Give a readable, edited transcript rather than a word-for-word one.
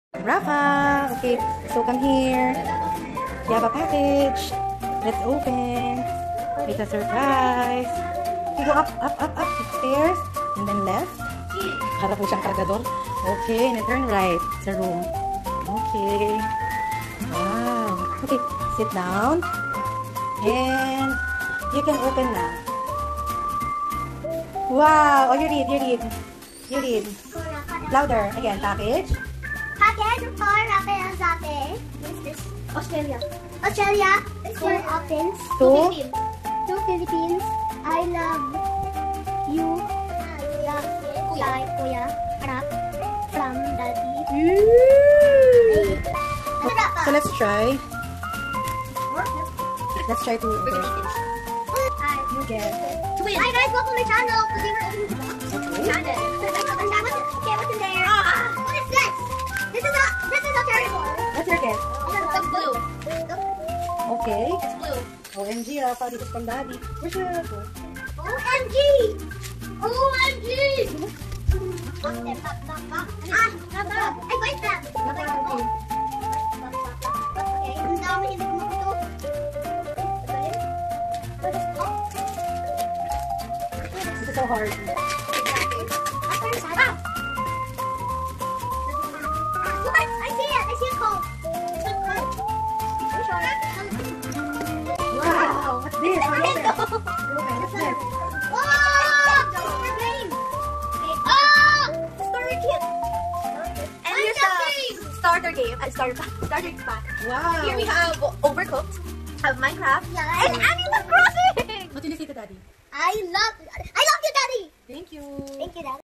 Rafa, okay, so come here. You have a package. Let's open. It's a surprise. You go up, upstairs, and then left. Para po siyang kargador. Okay, and then turn right. It's a room. Okay. Wow. Okay, sit down. And you can open now. Wow. Oh, you read. Louder. Again, package. Package for Rafael Zate. What's this? Australia. It's for Philippines. To Philippines. I love you. Kuya. Rap. From Daddy. So let's try. Let's try to open. You get. Hi guys, welcome to my channel. Okay, what's in there? What is this? This is a terrible. What's your guess? It's blue. Okay. It's blue. OMG, Rafa, dito from Daddy. Where's your phone? OMG! OMG! Ay, wait lang. Okay, ang dami hindi ko makuto. This is so hard. I see a code. Wow! What's this? What's this? Starter game. Starter pack. Wow! Here we have Overcooked, have Minecraft, Yeah. and Animal Crossing. What did you say to Daddy? I love you, Daddy. Thank you. Thank you, Daddy.